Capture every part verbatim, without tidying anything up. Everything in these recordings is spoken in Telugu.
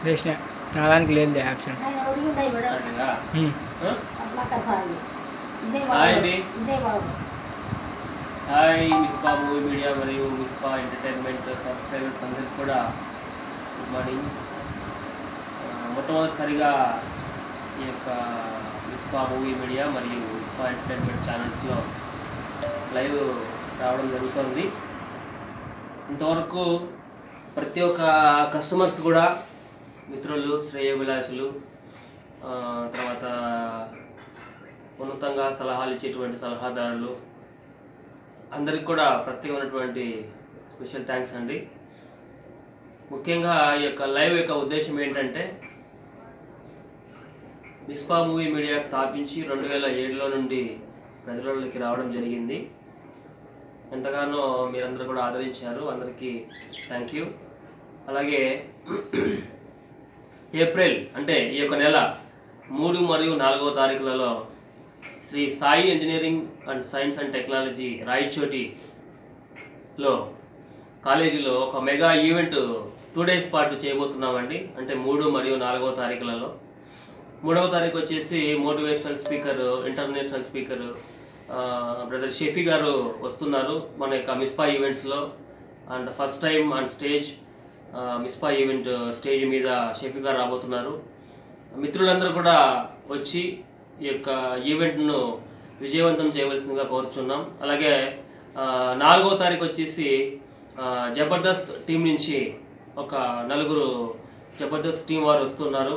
వేసిన రావడానికి లేదు యాక్షన్. హాయ్ అండి, హాయ్ మిస్పా మూవీ మీడియా మరియు మిస్పా ఎంటర్టైన్మెంట్ సబ్స్క్రైబర్స్ అందరికి కూడా గుడ్ మార్నింగ్. మొట్టమొదటిసారిగా ఈ యొక్క మిస్పా మూవీ మీడియా మరియు మిస్పా ఎంటర్టైన్మెంట్ ఛానల్స్లో లైవ్ రావడం జరుగుతుంది. ఇంతవరకు ప్రతి ఒక్క కస్టమర్స్ కూడా మిత్రులు, శ్రేయోభిలాషులు, తర్వాత ఉన్నతంగా సలహాలు ఇచ్చేటువంటి సలహాదారులు అందరికి కూడా ప్రత్యేకమైనటువంటి స్పెషల్ థ్యాంక్స్ అండి. ముఖ్యంగా ఈ యొక్క లైవ్ యొక్క ఉద్దేశం ఏంటంటే, మిస్పా మూవీ మీడియా స్థాపించి రెండు వేల ఏడులో నుండి ప్రజలలోకి రావడం జరిగింది. ఎంతగానో మీరందరూ కూడా ఆదరించారు, అందరికీ థ్యాంక్ యూ. అలాగే ఏప్రిల్ అంటే ఈ యొక్క నెల మూడు మరియు నాలుగవ తారీఖులలో Sri Sai engineering and science and technology రాయచోటిలో కాలేజీలో ఒక మెగా ఈవెంట్ టూ డేస్ పాటు చేయబోతున్నామండి. అంటే మూడు మరియు నాలుగవ తారీఖులలో. మూడవ తారీఖు వచ్చేసి motivational speaker, international speaker brother Shefi గారు వస్తున్నారు మన యొక్క మిస్పా ఈవెంట్స్లో. And first time on stage Mispa event stage మీద షెఫీ గారు రాబోతున్నారు. మిత్రులందరూ కూడా వచ్చి ఈ యొక్క ఈవెంట్ను విజయవంతం చేయవలసిందిగా కోరుచున్నాం. అలాగే నాలుగో తారీఖు వచ్చేసి జబర్దస్త్ టీం నుంచి ఒక నలుగురు జబర్దస్త్ టీం వారు వస్తున్నారు.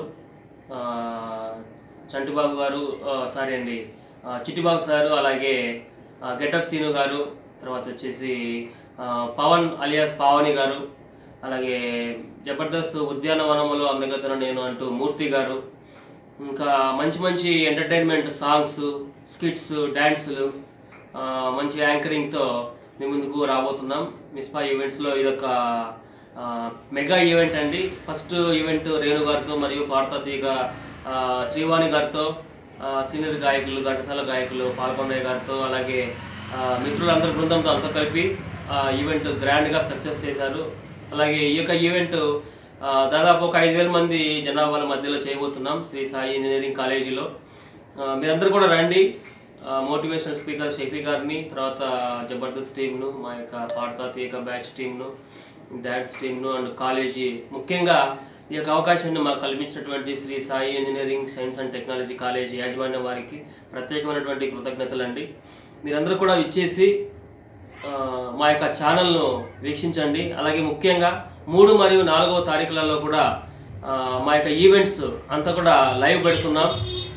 చంటిబాబు గారు, సారీ అండి చిట్టిబాబు సారు, అలాగే గెటప్ సీను గారు, తర్వాత వచ్చేసి పవన్ అలియాస్ పావని గారు, అలాగే జబర్దస్త్ ఉద్యానవనములో అందగతను నేను అంటూ మూర్తి గారు, ఇంకా మంచి మంచి ఎంటర్టైన్మెంట్ సాంగ్స్, స్కిట్స్, డ్యాన్సులు, మంచి యాంకరింగ్తో మీ ముందుకు రాబోతున్నాం. మిస్పా ఈవెంట్స్లో ఇదొక మెగా ఈవెంట్ అండి. ఫస్ట్ ఈవెంట్ రేణు గారితో మరియు పాడతా తీగ శ్రీవాణి గారితో, సీనియర్ గాయకులు, ఘంటసాల గాయకులు పాల్గొండయ్య గారితో, అలాగే మిత్రులందరి బృందంతో అంతా కలిపి ఈవెంట్ గ్రాండ్గా సక్సెస్ చేశారు. అలాగే ఈ యొక్క ఈవెంట్ దాదాపు ఒక ఐదు వేల మంది జనాభాల మధ్యలో చేయబోతున్నాం శ్రీ సాయి ఇంజనీరింగ్ కాలేజీలో. మీరందరూ కూడా రండి. మోటివేషనల్ స్పీకర్ షెఫీ గారిని, తర్వాత జబర్దస్త్ టీంను, మా యొక్క పాడతా తీగ బ్యాచ్ టీంను, డ్యాన్స్ టీంను అండ్ కాలేజీ, ముఖ్యంగా ఈ యొక్క అవకాశాన్ని మాకు కల్పించినటువంటి Sri Sai engineering science and technology college యాజమాన్యం వారికి ప్రత్యేకమైనటువంటి కృతజ్ఞతలు అండి. మీరందరూ కూడా ఇచ్చేసి మా యొక్క ఛానల్ను వీక్షించండి. అలాగే ముఖ్యంగా మూడు మరియు నాలుగవ తారీఖులలో కూడా మా యొక్క ఈవెంట్స్ అంతా కూడా లైవ్ పెడుతున్నాం.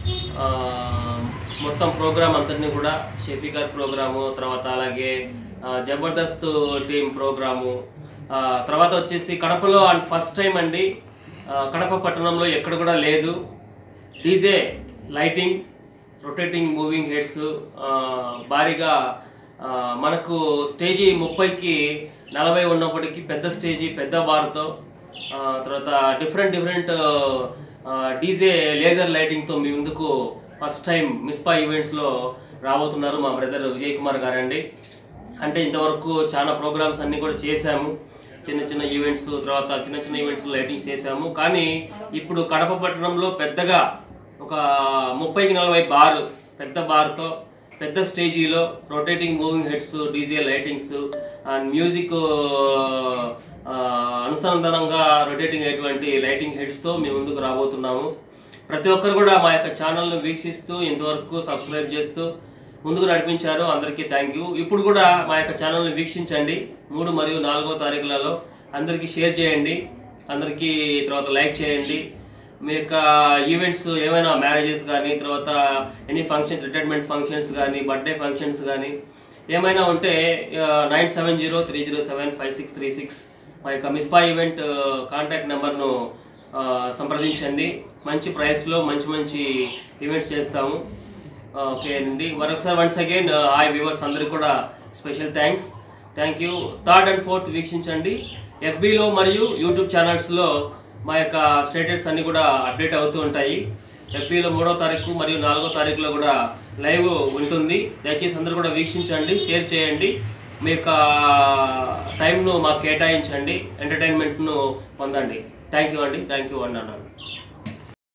మొత్తం ప్రోగ్రామ్ అంతటినీ కూడా షెఫీ గారి ప్రోగ్రాము, తర్వాత అలాగే జబర్దస్త్ టీం ప్రోగ్రాము, తర్వాత వచ్చేసి కడపలో అండ్ ఫస్ట్ టైం అండి, కడప పట్టణంలో ఎక్కడ కూడా లేదు, DJ lighting, rotating moving heads, భారీగా మనకు స్టేజీ ముప్పైకి నలభై ఉన్నప్పటికీ పెద్ద స్టేజీ, పెద్ద బార్తో, తర్వాత డిఫరెంట్ డిఫరెంట్ డీజే లేజర్ లైటింగ్తో మీ ముందుకు ఫస్ట్ టైం మిస్పా ఈవెంట్స్లో రాబోతున్నారు మా బ్రదర్ విజయ్ కుమార్ గారండి. అంటే ఇంతవరకు చాలా ప్రోగ్రామ్స్ అన్నీ కూడా చేశాము, చిన్న చిన్న ఈవెంట్స్, తర్వాత చిన్న చిన్న ఈవెంట్స్ లైటింగ్స్ చేశాము. కానీ ఇప్పుడు కడప పట్టణంలో పెద్దగా ఒక ముప్పైకి నలభై బారు, పెద్ద బార్తో, పెద్ద స్టేజీలో, rotating moving heads, DJ lightings and music అనుసంధానంగా రొటేటింగ్ అయ్యేటువంటి లైటింగ్ హెడ్స్తో మీ ముందుకు రాబోతున్నాము. ప్రతి ఒక్కరు కూడా మా యొక్క ఛానల్ను వీక్షిస్తూ ఇంతవరకు సబ్స్క్రైబ్ చేస్తూ ముందుకు నడిపించారు, అందరికీ థ్యాంక్ యూ. ఇప్పుడు కూడా మా యొక్క ఛానల్ని వీక్షించండి. మూడు మరియు నాలుగో తారీఖులలో అందరికీ షేర్ చేయండి, అందరికీ తర్వాత లైక్ చేయండి. మీ యొక్క ఈవెంట్స్ ఏమైనా మ్యారేజెస్ కానీ, తర్వాత ఎనీ ఫంక్షన్స్, రిటైర్మెంట్ ఫంక్షన్స్ కానీ, బర్త్డే ఫంక్షన్స్ కానీ ఏమైనా ఉంటే nine seven zero three zero seven five six three six మా యొక్క మిస్పా ఈవెంట్ కాంటాక్ట్ నెంబర్ను సంప్రదించండి. మంచి ప్రైస్లో మంచి మంచి ఈవెంట్స్ చేస్తాము. ఓకే అండి, మరొకసారి వన్స్ అగైన్ హాయ్ వ్యూవర్స్ అందరికీ కూడా special thanks, thank you. Third and fourth వీక్షించండి. ఎఫ్బీలో మరియు యూట్యూబ్ ఛానల్స్లో మా యొక్క స్టేటస్ అన్నీ కూడా అప్డేట్ అవుతూ ఉంటాయి. ఎఫ్బీలో మూడో తారీఖు మరియు నాలుగో తారీఖులో కూడా లైవ్ ఉంటుంది. దయచేసి అందరూ కూడా వీక్షించండి, షేర్ చేయండి, మీ యొక్క టైంను మాకు కేటాయించండి, ఎంటర్టైన్మెంట్ను పొందండి. థ్యాంక్ యూ అండి, థ్యాంక్ యూ అండి అన్నాను.